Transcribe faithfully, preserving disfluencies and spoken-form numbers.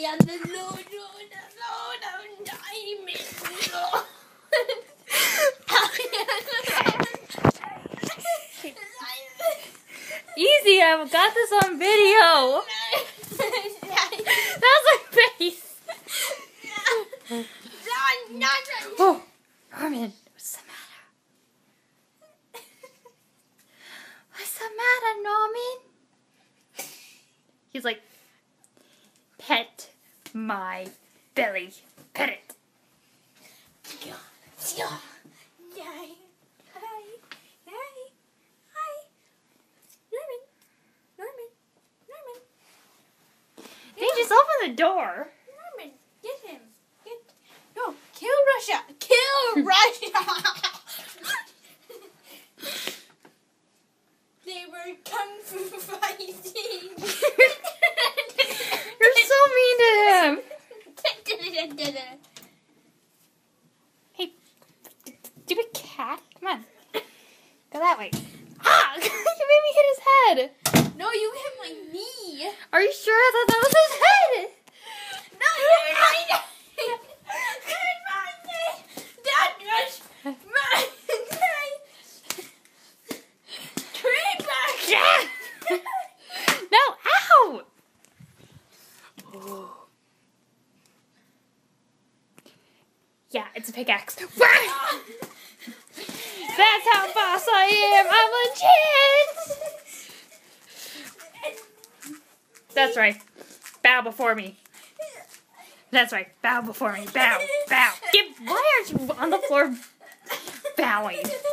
am the Lord, Lord, the Lord of Diamonds. Lord. Easy, I've got this on video. That's my face. Oh, Norman, what's the matter? What's the matter, Norman? He's like, pet my belly. Pet it. They just open the door. Norman, get him. Get no, kill Russia. Kill Russia. They were kung fu fighting. You're so mean to him. Hey, stupid cat. Come on. Go that way. Ah! You made me hit his head. No, you hit my knee. Are you sure? I thought that was his head. No, you hit my knee. You hit my knee. That was my knee. Creeper. Yeah. No, ow. Oh. Yeah, it's a pickaxe. That's how boss I am. I'm legit. That's right. Bow before me. That's right. Bow before me. Bow. Bow. Give. Why aren't you on the floor bowing?